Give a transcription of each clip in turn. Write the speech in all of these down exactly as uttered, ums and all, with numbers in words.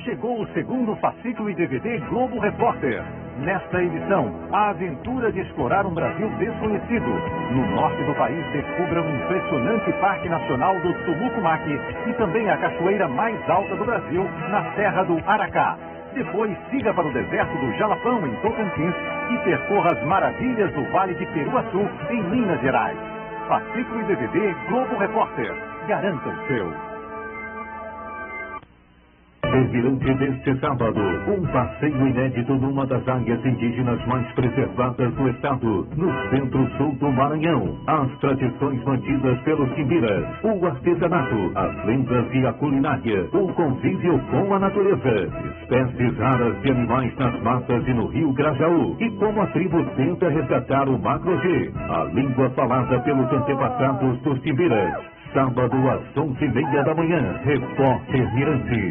chegou o segundo fascículo e D V D Globo Repórter. Nesta edição, a aventura de explorar um Brasil desconhecido. No norte do país, descubra um impressionante Parque Nacional do Tumucumaque e também a cachoeira mais alta do Brasil, na Serra do Aracá. Depois, siga para o deserto do Jalapão, em Tocantins, e percorra as maravilhas do Vale de Peruaçu, em Minas Gerais. Fascículo e D V D Globo Repórter. Garanta o seu. Durante deste sábado, um passeio inédito numa das áreas indígenas mais preservadas do estado, no centro-sul do Maranhão. As tradições mantidas pelos quimbiras, o artesanato, as lendas e a culinária, o convívio com a natureza, espécies raras de animais nas matas e no rio Grajaú, e como a tribo tenta resgatar o macro-G, a língua falada pelos antepassados dos quimbiras. Sábado às onze e meia da manhã, Repórter Mirante.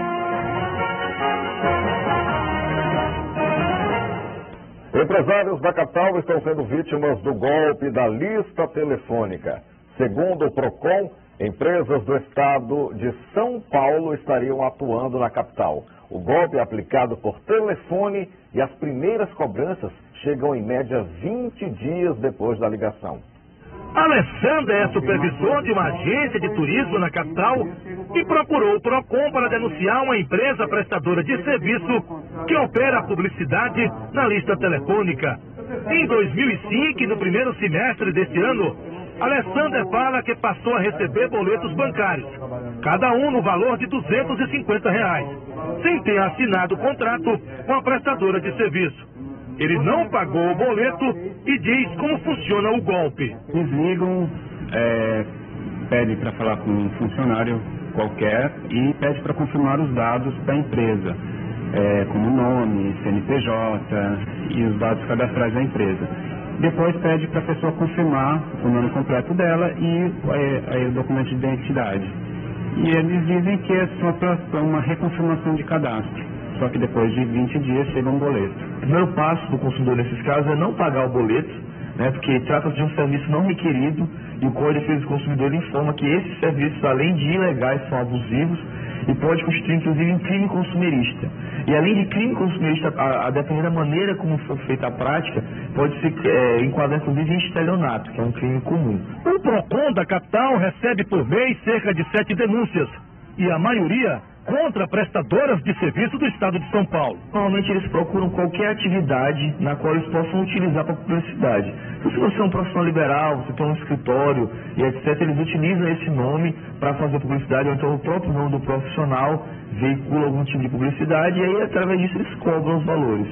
Empresários da capital estão sendo vítimas do golpe da lista telefônica. Segundo o PROCON, empresas do estado de São Paulo estariam atuando na capital. O golpe é aplicado por telefone e as primeiras cobranças chegam em média vinte dias depois da ligação. Alessandra é supervisor de uma agência de turismo na capital e procurou o PROCON para denunciar uma empresa prestadora de serviço que opera a publicidade na lista telefônica. Em dois mil e cinco, e no primeiro semestre deste ano, Alessandra fala que passou a receber boletos bancários, cada um no valor de duzentos e cinquenta reais, sem ter assinado o contrato com a prestadora de serviço. Ele não pagou o boleto e diz como funciona o golpe. Eles ligam, é, pede para falar com um funcionário qualquer e pede para confirmar os dados da empresa, é, como nome, C N P J e os dados cadastrais da empresa. Depois pede para a pessoa confirmar o nome completo dela e é, é, o documento de identidade. E eles dizem que é só para uma reconfirmação de cadastro. Só que depois de vinte dias chega um boleto. O primeiro passo do consumidor nesses casos é não pagar o boleto, né, porque trata-se de um serviço não requerido e o Código de Defesa do Consumidor informa que esses serviços, além de ilegais, são abusivos e pode constituir, inclusive, um crime consumerista. E além de crime consumerista, a, a depender da maneira como for feita a prática, pode se é, enquadrar, inclusive, em estelionato, que é um crime comum. O PROCON da capital recebe por mês cerca de sete denúncias e a maioria contra prestadoras de serviço do estado de São Paulo. Normalmente eles procuram qualquer atividade na qual eles possam utilizar para publicidade. Então, se você é um profissional liberal, você tem um escritório e etcétera, eles utilizam esse nome para fazer publicidade, ou então o próprio nome do profissional veicula algum tipo de publicidade e aí, através disso, eles cobram os valores.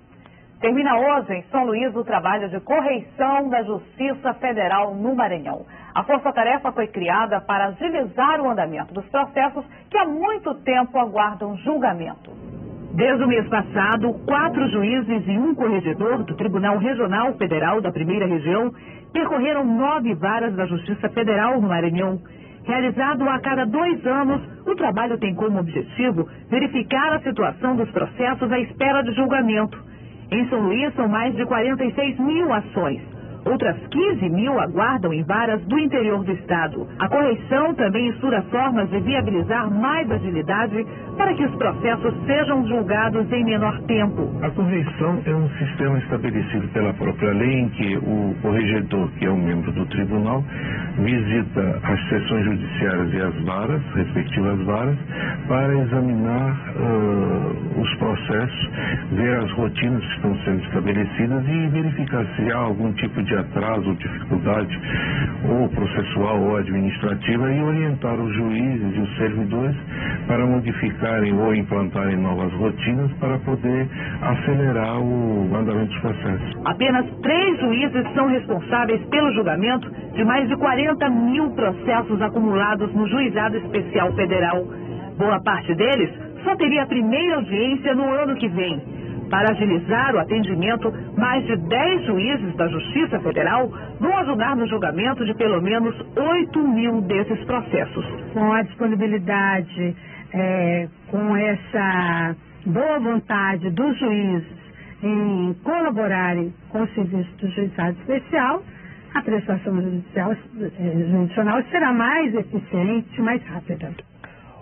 Termina hoje em São Luís o trabalho de correição da Justiça Federal no Maranhão. A força-tarefa foi criada para agilizar o andamento dos processos que há muito tempo aguardam julgamento. Desde o mês passado, quatro juízes e um corregedor do Tribunal Regional Federal da Primeira Região percorreram nove varas da Justiça Federal no Maranhão. Realizado a cada dois anos, o trabalho tem como objetivo verificar a situação dos processos à espera de julgamento. Em São Luís, são mais de quarenta e seis mil ações. Outras quinze mil aguardam em varas do interior do estado. A correição também estuda formas de viabilizar mais agilidade para que os processos sejam julgados em menor tempo. A correição é um sistema estabelecido pela própria lei em que o corregedor, que é um membro do tribunal, visita as seções judiciárias e as varas, respectivas varas, para examinar uh, os processos, ver as rotinas que estão sendo estabelecidas e verificar se há algum tipo de atraso ou dificuldade, ou processual ou administrativa, e orientar os juízes e os servidores para modificarem ou implantarem novas rotinas para poder acelerar o andamento dos processos. Apenas três juízes são responsáveis pelo julgamento de mais de quarenta mil processos acumulados no Juizado Especial Federal. Boa parte deles só teria a primeira audiência no ano que vem. Para agilizar o atendimento, mais de dez juízes da Justiça Federal vão ajudar no julgamento de pelo menos oito mil desses processos. Com a disponibilidade, é, com essa boa vontade dos juízes em colaborarem com o serviço do Juizado Especial, a prestação judicial, judicional será mais eficiente e mais rápida.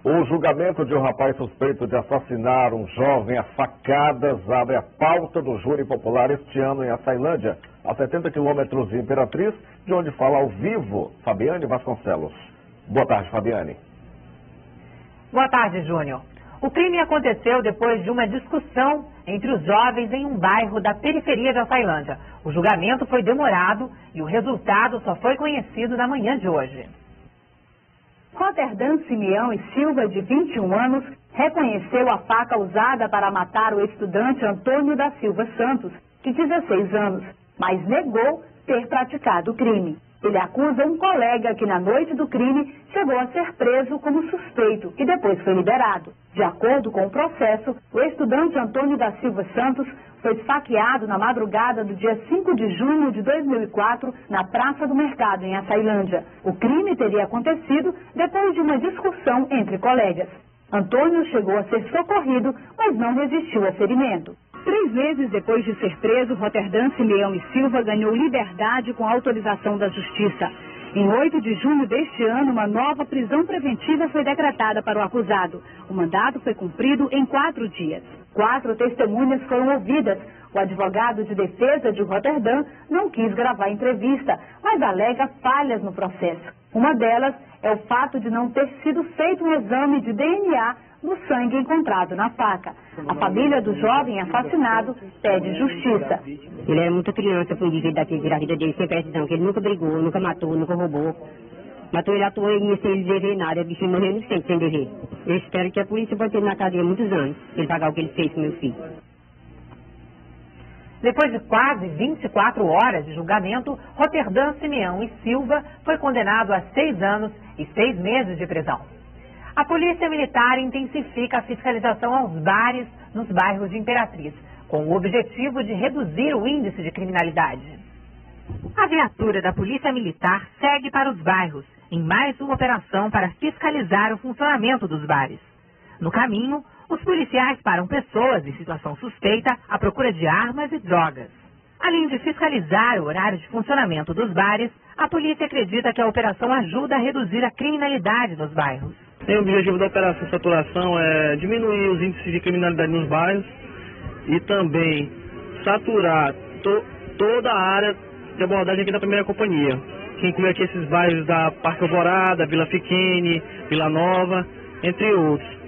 O julgamento de um rapaz suspeito de assassinar um jovem a facadas abre a pauta do júri popular este ano em Açailândia, a setenta quilômetros de Imperatriz, de onde fala ao vivo Fabiane Vasconcelos. Boa tarde, Fabiane. Boa tarde, Júnior. O crime aconteceu depois de uma discussão entre os jovens em um bairro da periferia de Açailândia. O julgamento foi demorado e o resultado só foi conhecido na manhã de hoje. Roterdã Simeão e Silva, de vinte e um anos, reconheceu a faca usada para matar o estudante Antônio da Silva Santos, de dezesseis anos, mas negou ter praticado o crime. Ele acusa um colega que, na noite do crime, chegou a ser preso como suspeito e depois foi liberado. De acordo com o processo, o estudante Antônio da Silva Santos foi esfaqueado na madrugada do dia cinco de junho de dois mil e quatro, na Praça do Mercado, em Açailândia. O crime teria acontecido depois de uma discussão entre colegas. Antônio chegou a ser socorrido, mas não resistiu ao ferimento. Três meses depois de ser preso, Roterdã Simeão e Silva ganhou liberdade com autorização da Justiça. Em oito de junho deste ano, uma nova prisão preventiva foi decretada para o acusado. O mandato foi cumprido em quatro dias. Quatro testemunhas foram ouvidas. O advogado de defesa de Roterdã não quis gravar a entrevista, mas alega falhas no processo. Uma delas é o fato de não ter sido feito um exame de D N A no sangue encontrado na faca. A família do jovem assassinado pede justiça. Ele era muita criança, foi dizer daquele da vida dele, sem precisão, que ele nunca brigou, nunca matou, nunca roubou. Matou ele à toa e sem ele dever nada, o bicho morreu no sempre sem dever. Eu espero que a polícia bote ele na cadeia muitos anos, ele pagar o que ele fez com meu filho. Depois de quase vinte e quatro horas de julgamento, Roterdã Simeão e Silva foi condenado a seis anos e seis meses de prisão. A Polícia Militar intensifica a fiscalização aos bares nos bairros de Imperatriz, com o objetivo de reduzir o índice de criminalidade. A viatura da Polícia Militar segue para os bairros, em mais uma operação para fiscalizar o funcionamento dos bares. No caminho, os policiais param pessoas em situação suspeita à procura de armas e drogas. Além de fiscalizar o horário de funcionamento dos bares, a polícia acredita que a operação ajuda a reduzir a criminalidade nos bairros. O objetivo da Operação Saturação é diminuir os índices de criminalidade nos bairros e também saturar to toda a área de abordagem aqui da primeira companhia, que inclui aqui esses bairros da Parque Alvorada, Vila Fiquene, Vila Nova, entre outros.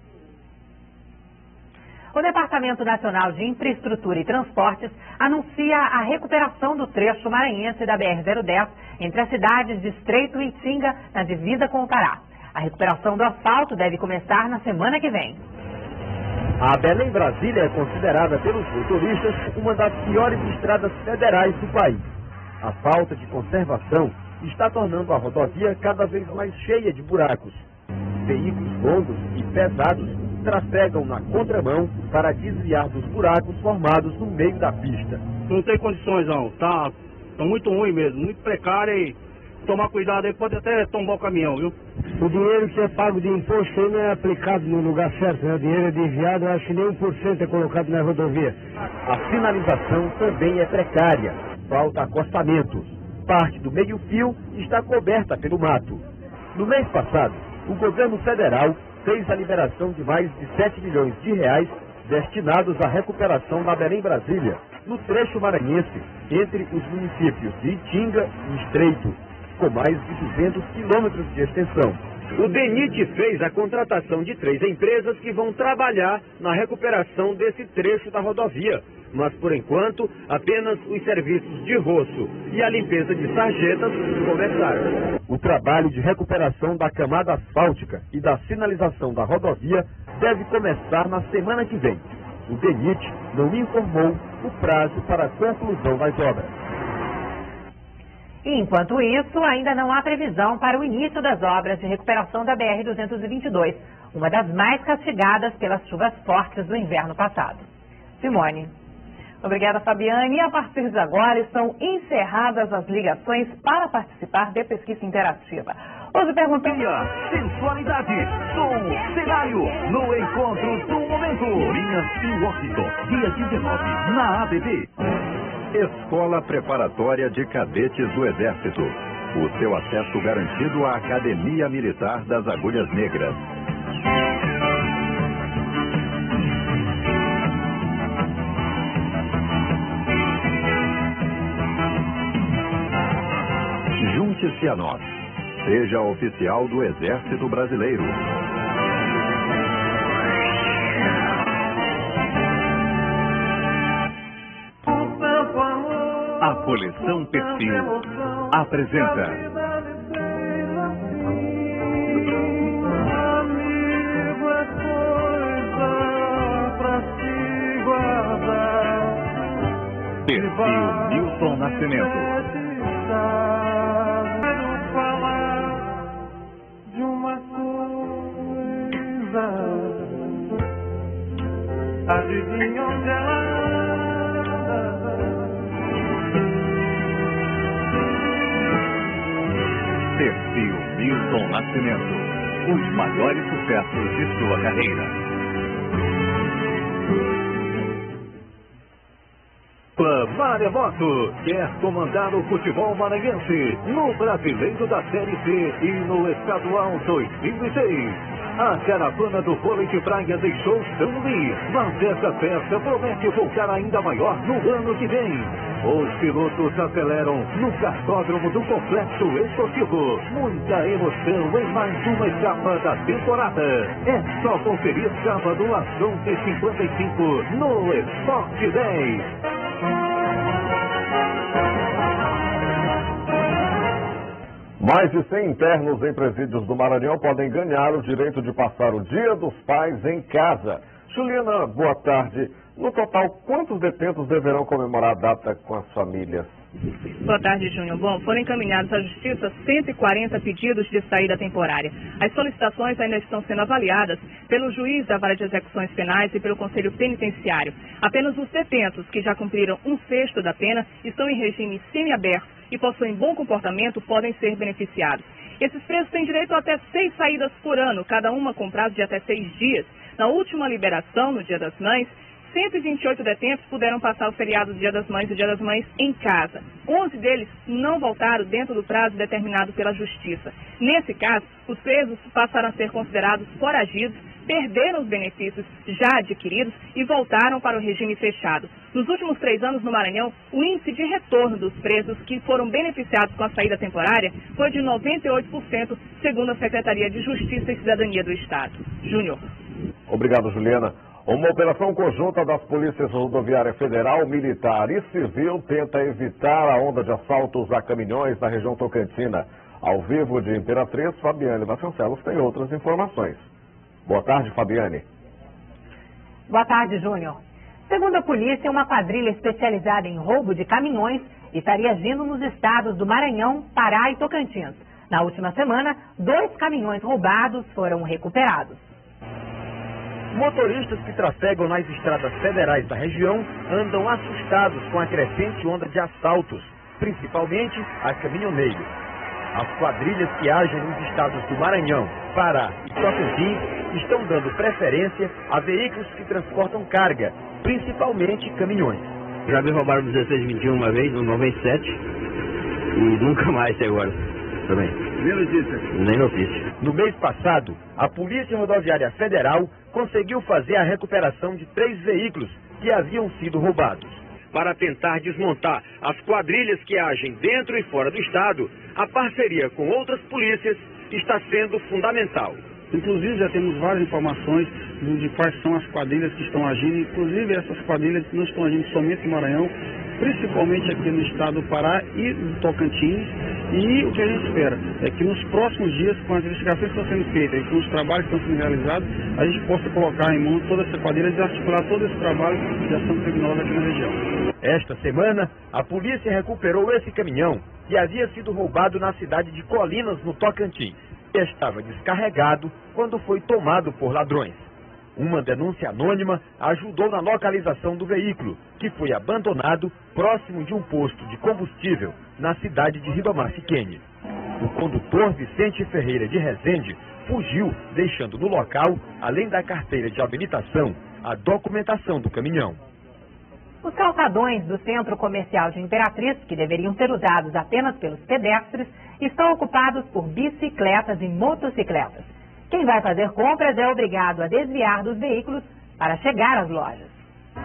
O Departamento Nacional de Infraestrutura e Transportes anuncia a recuperação do trecho maranhense da B R zero dez entre as cidades de Estreito e Itinga, na divisa com o Pará. A recuperação do asfalto deve começar na semana que vem. A Belém Brasília é considerada pelos motoristas uma das piores estradas federais do país. A falta de conservação está tornando a rodovia cada vez mais cheia de buracos. Veículos longos e pesados trafegam na contramão para desviar dos buracos formados no meio da pista. Não tem condições não, tá, tá muito ruim mesmo, muito precário e tomar cuidado aí, pode até tombar o caminhão, viu? O dinheiro que é pago de imposto não é aplicado no lugar certo, né? O dinheiro é desviado, eu acho que nem um por cento é colocado na rodovia. A sinalização também é precária, falta acostamento. Parte do meio-fio está coberta pelo mato. No mês passado, o governo federal fez a liberação de mais de sete milhões de reais destinados à recuperação da Belém Brasília, no trecho maranhense, entre os municípios de Itinga e Estreito, com mais de duzentos quilômetros de extensão. O DENIT fez a contratação de três empresas que vão trabalhar na recuperação desse trecho da rodovia. Mas, por enquanto, apenas os serviços de roço e a limpeza de sarjetas começaram. O trabalho de recuperação da camada asfáltica e da sinalização da rodovia deve começar na semana que vem. O DENIT não informou o prazo para a conclusão das obras. E, enquanto isso, ainda não há previsão para o início das obras de recuperação da B R duzentos e vinte e dois, uma das mais castigadas pelas chuvas fortes do inverno passado. Simone. Obrigada, Fabiane. E a partir de agora estão encerradas as ligações para participar de pesquisa interativa. Hoje perguntamos... Sensualidade, som, cenário, no encontro do momento. Linhas e Washington, dia dezenove, na A B B. Escola Preparatória de Cadetes do Exército. O seu acesso garantido à Academia Militar das Agulhas Negras. Junte-se a nós. Seja oficial do Exército Brasileiro. A coleção Perfil apresenta Perfil Milton Nascimento. De uma coisa, adivinha onde ela. Perfil Milton Nascimento, os maiores sucessos de sua carreira. Maremoto quer comandar o futebol maranhense no Brasileiro da Série C e no Estadual dois mil e seis. A caravana do vôlei de praia deixou São Luís, mas essa festa promete voltar ainda maior no ano que vem. Os pilotos aceleram no cartódromo do Complexo Esportivo. Muita emoção em mais uma etapa da temporada. É só conferir sábado às onze e cinquenta e cinco no Esporte dez. Mais de cem internos em presídios do Maranhão podem ganhar o direito de passar o Dia dos Pais em casa. Juliana, boa tarde. No total, quantos detentos deverão comemorar a data com as famílias? Boa tarde, Júnior. Bom, foram encaminhados à Justiça cento e quarenta pedidos de saída temporária. As solicitações ainda estão sendo avaliadas pelo juiz da Vara de Execuções Penais e pelo Conselho Penitenciário. Apenas os detentos que já cumpriram um sexto da pena estão em regime semiaberto e possuem bom comportamento podem ser beneficiados. Esses presos têm direito a até seis saídas por ano, cada uma com prazo de até seis dias. Na última liberação, no Dia das Mães, cento e vinte e oito detentos puderam passar o feriado do Dia das Mães e o Dia das Mães em casa. onze deles não voltaram dentro do prazo determinado pela Justiça. Nesse caso, os presos passaram a ser considerados foragidos, perderam os benefícios já adquiridos e voltaram para o regime fechado. Nos últimos três anos no Maranhão, o índice de retorno dos presos que foram beneficiados com a saída temporária foi de noventa e oito por cento, segundo a Secretaria de Justiça e Cidadania do Estado. Júnior. Obrigado, Juliana. Uma operação conjunta das Polícias Rodoviária Federal, Militar e Civil tenta evitar a onda de assaltos a caminhões na região tocantina. Ao vivo de Imperatriz, Fabiane Vasconcelos tem outras informações. Boa tarde, Fabiane. Boa tarde, Júnior. Segundo a polícia, uma quadrilha especializada em roubo de caminhões estaria agindo nos estados do Maranhão, Pará e Tocantins. Na última semana, dois caminhões roubados foram recuperados. Motoristas que trafegam nas estradas federais da região andam assustados com a crescente onda de assaltos, principalmente a caminhoneiros. As quadrilhas que agem nos estados do Maranhão, Pará e Tocantins estão dando preferência a veículos que transportam carga, principalmente caminhões. Já me roubaram dezesseis vinte e um uma vez, no noventa e sete, e nunca mais até agora também. Nem notícia? Nem notícia. No mês passado, a Polícia Rodoviária Federal conseguiu fazer a recuperação de três veículos que haviam sido roubados. Para tentar desmontar as quadrilhas que agem dentro e fora do estado, a parceria com outras polícias está sendo fundamental. Inclusive já temos várias informações de quais são as quadrilhas que estão agindo, inclusive essas quadrilhas não estão agindo somente no Maranhão, principalmente aqui no estado do Pará e do Tocantins. E o que a gente espera é que nos próximos dias, com as investigações que estão sendo feitas e com os trabalhos que estão sendo realizados, a gente possa colocar em mão toda essa quadrilha e desarticular todo esse trabalho de ação criminosa aqui na região. Esta semana, a polícia recuperou esse caminhão que havia sido roubado na cidade de Colinas, no Tocantins. Estava descarregado quando foi tomado por ladrões. Uma denúncia anônima ajudou na localização do veículo, que foi abandonado próximo de um posto de combustível na cidade de Ribamar Siquene. O condutor Vicente Ferreira de Rezende fugiu, deixando no local, além da carteira de habilitação, a documentação do caminhão. Os calçadões do centro comercial de Imperatriz, que deveriam ser usados apenas pelos pedestres, estão ocupados por bicicletas e motocicletas. Quem vai fazer compras é obrigado a desviar dos veículos para chegar às lojas.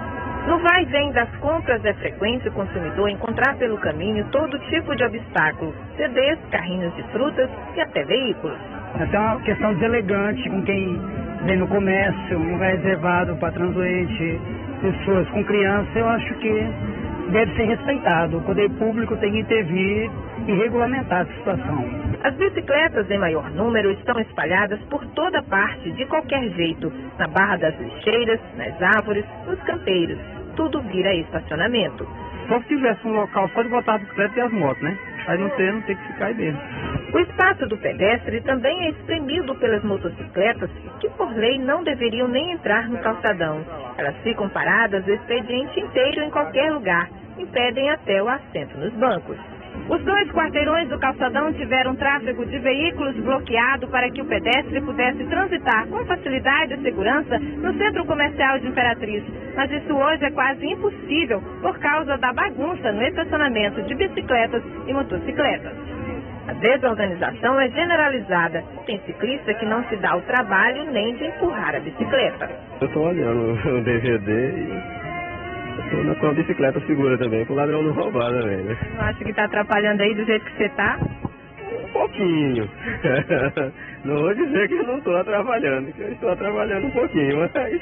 No vai e vem das compras é frequente o consumidor encontrar pelo caminho todo tipo de obstáculo, C Ds, carrinhos de frutas e até veículos. Essa é uma questão deselegante com quem vem no comércio, um lugar reservado para transuente, pessoas com criança. Eu acho que deve ser respeitado. O poder público tem que intervir e regulamentar essa situação. As bicicletas em maior número estão espalhadas por toda parte, de qualquer jeito, na barra das lixeiras, nas árvores, nos canteiros. Tudo vira estacionamento. Só se tivesse um local só de botar a bicicleta e as motos, né? Aí não tem, não tem que ficar aí dentro. O espaço do pedestre também é espremido pelas motocicletas, que por lei não deveriam nem entrar no calçadão. Elas ficam paradas o expediente inteiro em qualquer lugar, impedem até o assento nos bancos. Os dois quarteirões do calçadão tiveram tráfego de veículos bloqueado para que o pedestre pudesse transitar com facilidade e segurança no centro comercial de Imperatriz. Mas isso hoje é quase impossível por causa da bagunça no estacionamento de bicicletas e motocicletas. A desorganização é generalizada. Tem ciclista que não se dá o trabalho nem de empurrar a bicicleta. Eu estou olhando o D V D e... Estou com a bicicleta segura também, para o ladrão não roubar também, né? Não acha que está atrapalhando aí do jeito que você está? Um pouquinho. Não vou dizer que eu não estou atrapalhando, que eu estou atrapalhando um pouquinho, mas...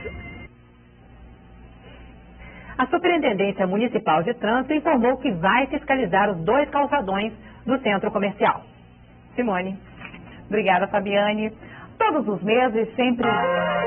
A Superintendência Municipal de Trânsito informou que vai fiscalizar os dois calçadões do centro comercial. Simone. Obrigada, Fabiane. Todos os meses, sempre...